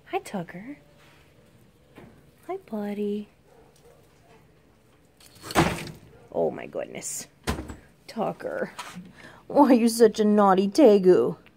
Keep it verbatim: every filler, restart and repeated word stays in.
Hi, Tucker. Hi, buddy. Oh, my goodness. Tucker. Why are you such a naughty Tegu?